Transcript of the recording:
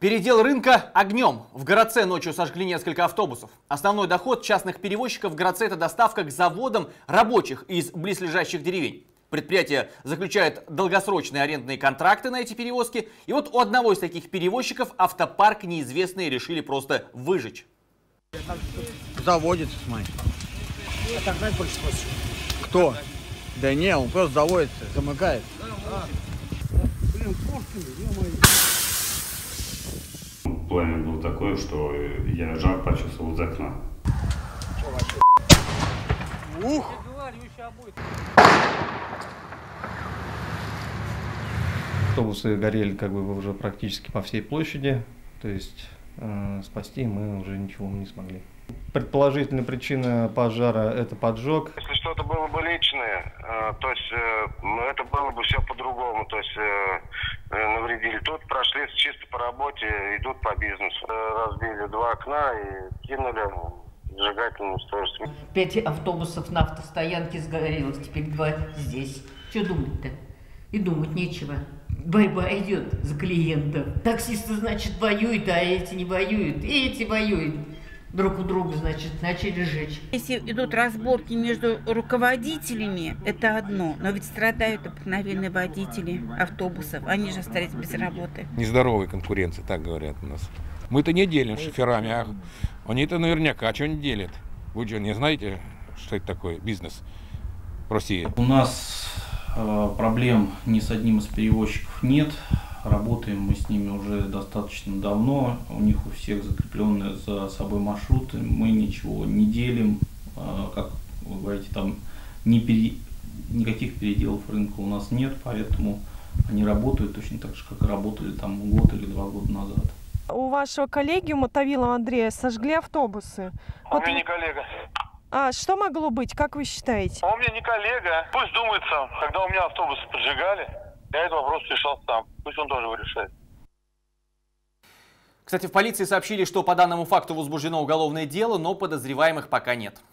Передел рынка огнем. В Городце ночью сожгли несколько автобусов. Основной доход частных перевозчиков в Городце – это доставка к заводам рабочих из близлежащих деревень. Предприятие заключает долгосрочные арендные контракты на эти перевозки. И вот у одного из таких перевозчиков автопарк неизвестные решили просто выжечь. Заводится, смотри. А так знаешь, больше спросишь? Кто? Да не, он просто заводится, замыкает. Блин, пушками, ё-моё. Пламя было такое, что я жар почувствовал из окна. Ух! Автобусы горели как бы уже практически по всей площади, то есть спасти мы уже ничего не смогли. Предположительная причина пожара – это поджог. Если что-то было бы личное, то есть это было бы все по-другому, то есть навредили. Тут прошли чисто по работе, идут по бизнесу. Разбили 2 окна и кинули зажигательное устройство. 5 автобусов на автостоянке сгорело, теперь 2 здесь. Что думать-то? И думать нечего. Борьба идет за клиентов. Таксисты, значит, воюют, а эти не воюют. И эти воюют. Друг у друга, значит, начали жечь. Если идут разборки между руководителями, это одно. Но ведь страдают обыкновенные водители автобусов. Они же остались без работы. Нездоровая конкуренция, так говорят у нас. Мы-то не делим шоферами, а они-то наверняка что-нибудь делят. Вы что, не знаете, что это такое бизнес в России? У нас проблем ни с одним из перевозчиков нет. Работаем мы с ними уже достаточно давно. У них у всех закрепленные за собой маршруты. Мы ничего не делим. Как вы говорите, там никаких переделов рынка у нас нет, поэтому они работают точно так же, как и работали там год или 2 года назад. У вашего коллеги, у Мотовилова Андрея, сожгли автобусы. Он мне не коллега. А что могло быть, как вы считаете? Он мне не коллега. Пусть думает сам. Когда у меня автобусы поджигали, я этот вопрос решал сам. Пусть он тоже его решает. Кстати, в полиции сообщили, что по данному факту возбуждено уголовное дело, но подозреваемых пока нет.